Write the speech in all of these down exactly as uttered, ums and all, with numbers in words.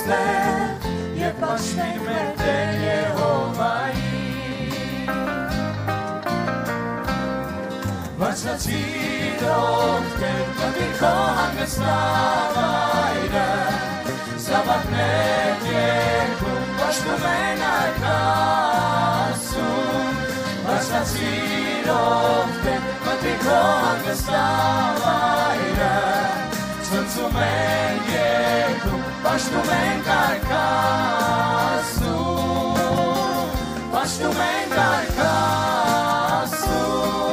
Ստեղ և պաշտենք մեր Տեր Եհովայի Բարձրացիրով Տեր մտի քո հանգստավայրը Զավակներ երկում պաշտում են արքասում Բարձրացիրով Տեր մտի քո հանգստավայրը Ցնցում են երկում պաշտում են արքասում Պաշտում են արքասում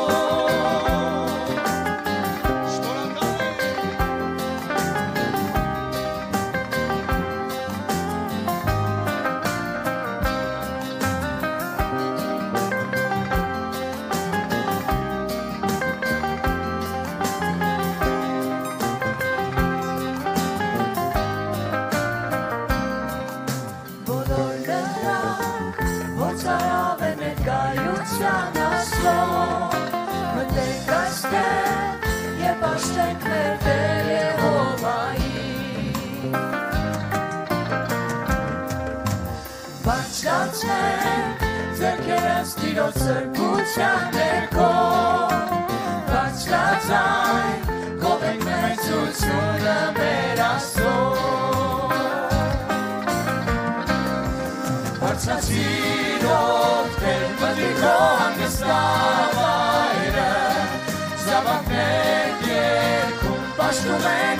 Մտենք այստեղ և պաշտենք մեր Տեր Եհովայի Բարձրացնենք ձեռքերս Տիրոջ սրբության ներքո Բարձրացայն գովենք մեծությունը մեր Աստծո Բարձրացիրով Տեր մտի քո հանգստավայրը Զավակներ երկում պաշտում են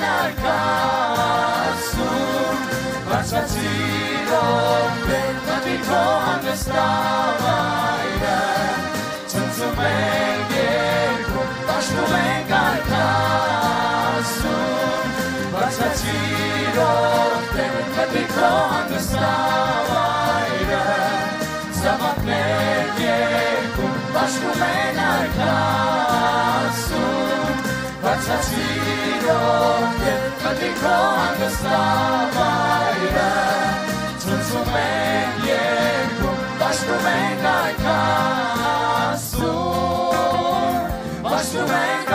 արքասում Բարձրացիրով Տեր մտի քո հանգստավայրը Ցնցում են երկում պաշտում են արքասում Բարձրացիրով Տեր մտի քո հանգստավայրը Զավակներ երկում պաշտում են արքասում Բարձրացիրով Տեր մտի քո հանգստավայրը Ցնցում են երկում պաշտում են արքասում Պաշտում են